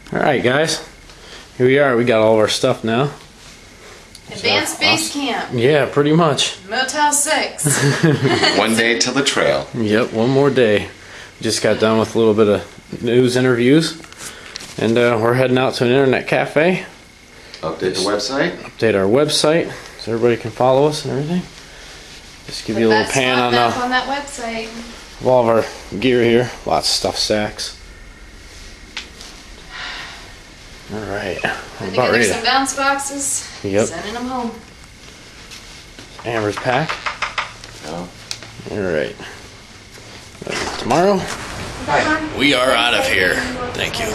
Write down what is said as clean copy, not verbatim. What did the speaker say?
Alright guys, here we are. We got all of our stuff now. Advanced base camp. Yeah, pretty much. Motel 6. One day till the trail. Yep, one more day. Just got done with a little bit of news interviews. And we're heading out to an internet cafe. Update the website. Update our website so everybody can follow us and everything. Just give you a little pan on that website. of all of our gear here. Lots of stuff sacks. Alright, I'm about ready. Some bounce boxes. Yep. Sending them home. Amber's pack. No. Alright. Tomorrow, we are out of here. Thank you.